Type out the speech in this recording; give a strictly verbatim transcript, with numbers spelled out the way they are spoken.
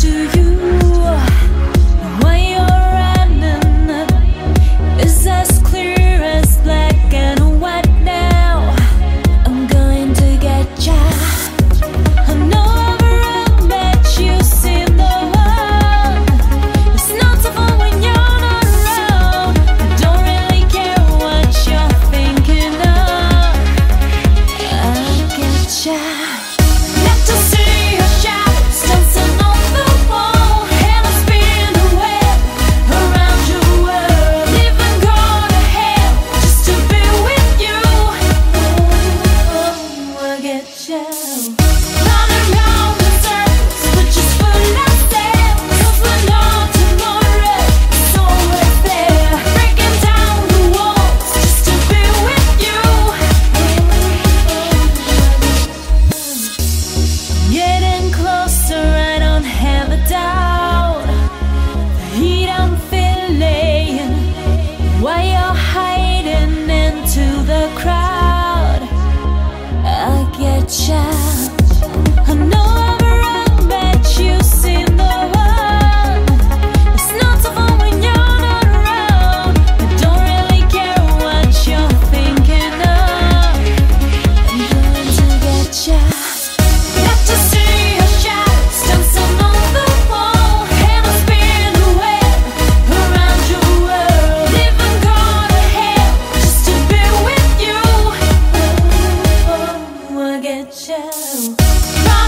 to you. Why you're running is as clear as black and white now. I'm going to get ya. I know I've run, but you've seen the one. It's not so fun when you're not around. I don't really care what you're thinking of. I'll get ya. Not to see your shadows dancing on the wall, and I spin a web around your world. Even go to hell just to be with you. Oh, I get ya. Running round in circles, but just full of stairs. 'Cause we know tomorrow is always there. Breaking down the walls just to be with you. Getting closer, I don't have a doubt. The heat I'm feeling while you're hiding into the crowd. I get ya. I know I've run, but you've seen the one. It's not so fun when you're not around. I don't really care what you're thinking of. I'm going to get ya. Not to see your shadows dancing on the wall, and I spin a web around your world. Even go to hell just to be with you. Oh, I get ya.